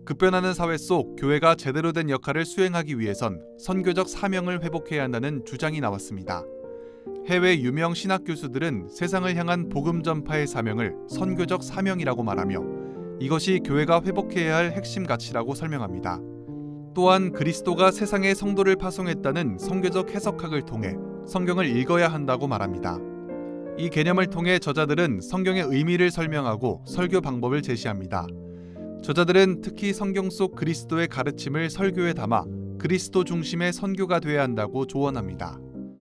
급변하는 사회 속 교회가 제대로 된 역할을 수행하기 위해선 선교적 사명을 회복해야 한다는 주장이 나왔습니다. 해외 유명 신학 교수들은 세상을 향한 복음 전파의 사명을 선교적 사명이라고 말하며 이것이 교회가 회복해야 할 핵심 가치라고 설명합니다. 또한 그리스도가 세상에 성도를 파송했다는 선교적 해석학을 통해 성경을 읽어야 한다고 말합니다. 이 개념을 통해 저자들은 성경의 의미를 설명하고 설교 방법을 제시합니다. 저자들은 특히 성경 속 그리스도의 가르침을 설교에 담아 그리스도 중심의 선교가 돼야 한다고 조언합니다.